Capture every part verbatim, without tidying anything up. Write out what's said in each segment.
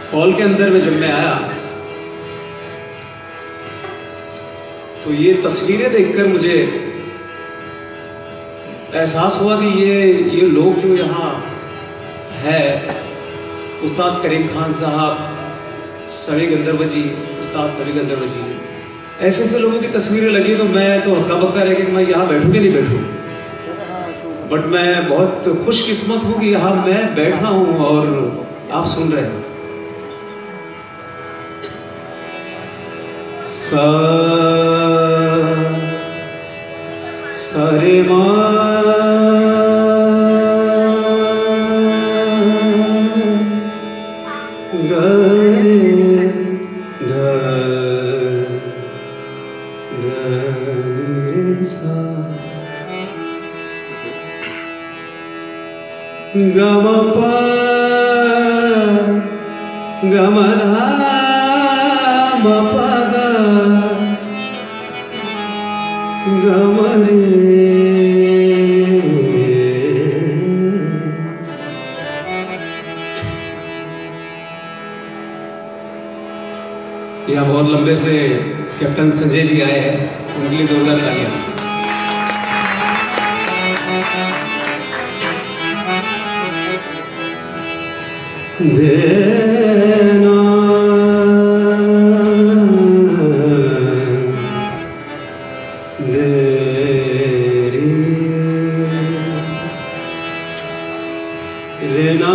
Hall के अंदर में जब मैं आया तो ये तस्वीरें देखकर मुझे एहसास हुआ कि ये ये लोग जो यहाँ है, उस्ताद करीम खान साहब, सभी गंधर्व जी, उस्ताद सभी गंधर्व जी, ऐसे ऐसे लोगों की तस्वीरें लगी तो मैं तो हक्का बक्का रह गया कि मैं यहाँ बैठूँ कि नहीं बैठूँ। बट मैं बहुत खुशकिस्मत हूँ कि यहाँ मैं बैठा हूँ और आप सुन रहे हैं। सा सारे माँ गरे ध ध सा गम प गम धा म प ग गम रे। यहाँ बहुत लंबे से कैप्टन संजय जी आए हैं, उनके लिए जोरदार तालियां। देना देरी रेना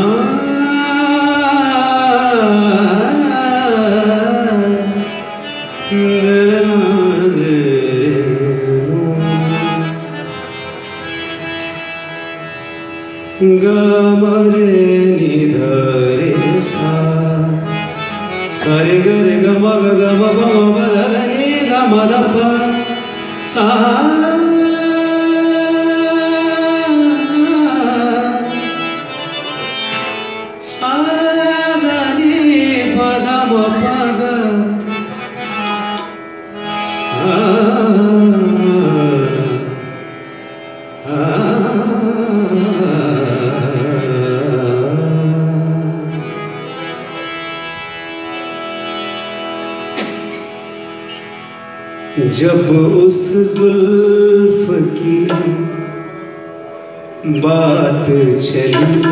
गमरे निधरे सा सरे गरे गम ग गम बम बदल नि धम धप सा सा नी पदम पद जब उस जुल्फ की बात चली,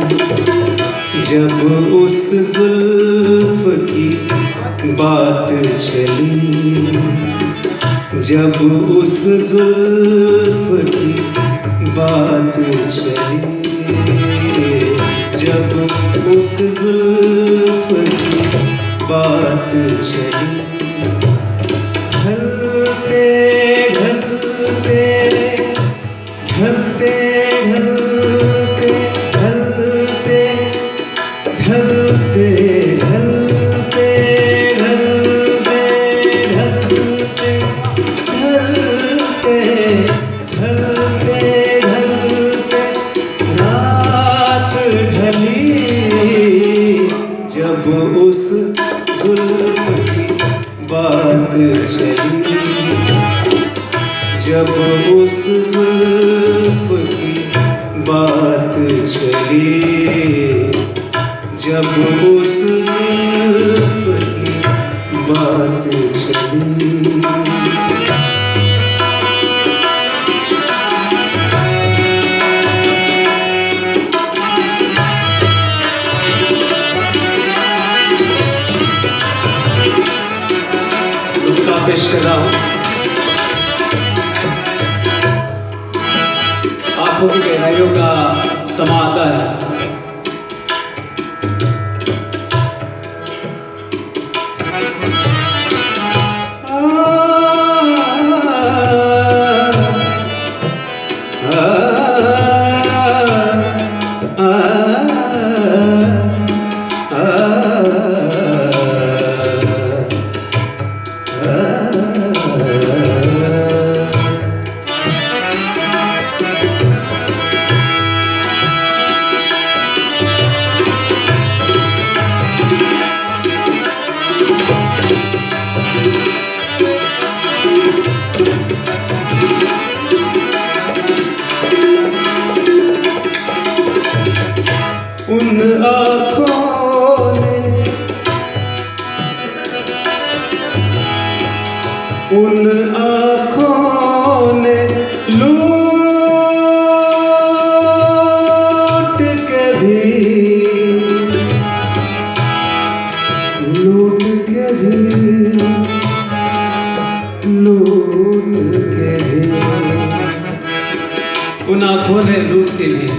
जब उस जुल्फ की बात चली, जब उस जुल्फ की बात चली, जब उस जुल्फ की बात चली, ढलते ढलते ढलते ढलते ढलते ढलते ढलते ढलते ढलते ढलते ढलते रात ढली, जब उस जुल्फ की बात चली, जब उस जुल्फ की बात चली, जब उस जुल्फ की बात चली। पेश कर रहा हूं, आंखों की गहराइयों का समा आता है। भी लूट के भी, उन आंखों ने लूट के भी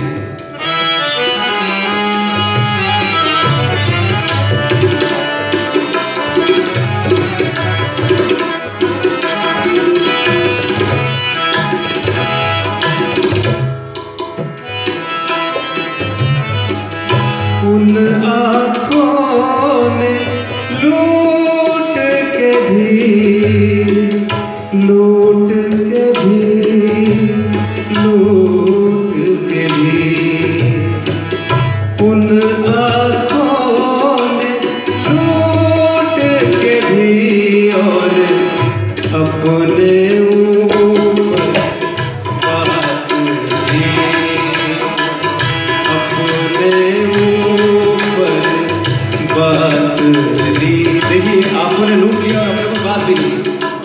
उन आँखों ने लूट के भी लूट के भी लूट के भी, उन आँखों ने लूट के भी और अपने ऊपर बात ली, अपने बात ली। देखिए आंखों ने लूट लिया और अपने को बात भी ली।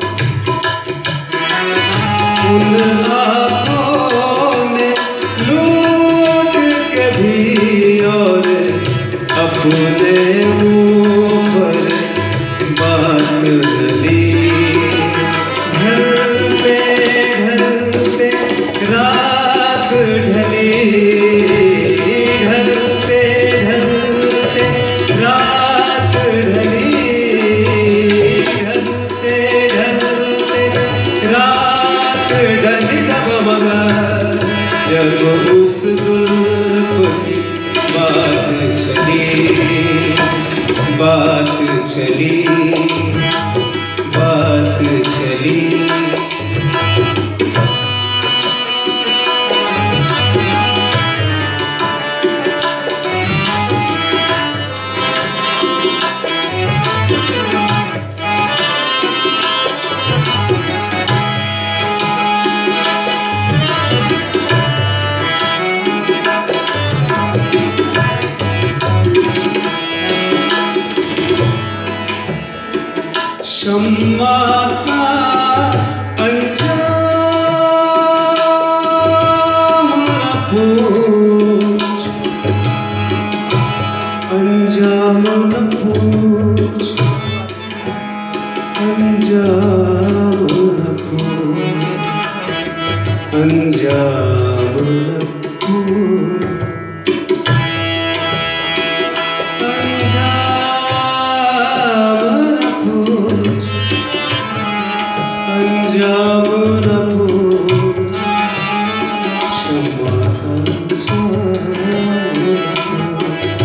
उन आंखों ने लूट के भी और अपने ऊपर बात ली। ढलते ढलते रात ढली, ढलते ढलते रात ढली, ढलते ढलते रात ढली। तब मगर जब उस जुल्फ की बात चली, बात चली, बात चली। शम्मा का अंजाम न पूछ, अंजाम न पूछ, अंजाम न पूछ, अंजाम न पूछ, अंजाम न पूछ, शम्मा का अंजाम न पूछ।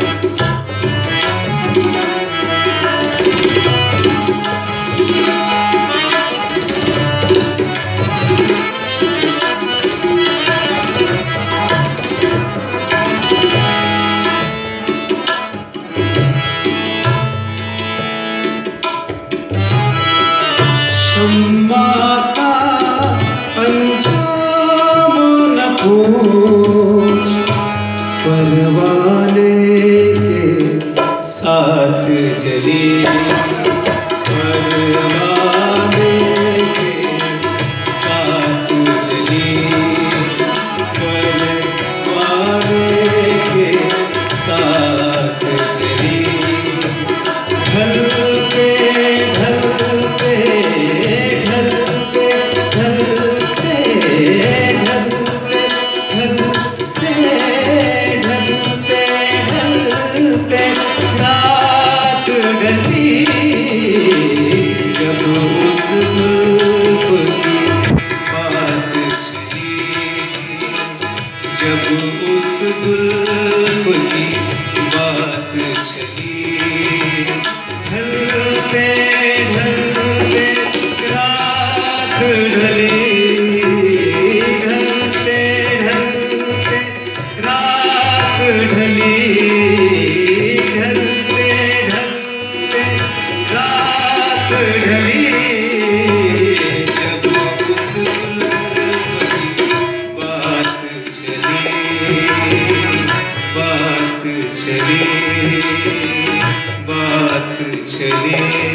शम्मा का अंजाम न पूछ, परवाने के साथ जली, परवाने के साथ जली, परवाने के साथ जली। ढलते ढलते ढलते ढलते ढलते ढलते ढलते रात ढली। जब उस जुल्फ की बात चली, जब उस जुल्फ की बात चली। ढलते ढलते रात ढली, ढलते ढलते रात ढली, ढलते ढलते रात ढली। जब उस जुल्फ की बात चली, बात चली, बात चली।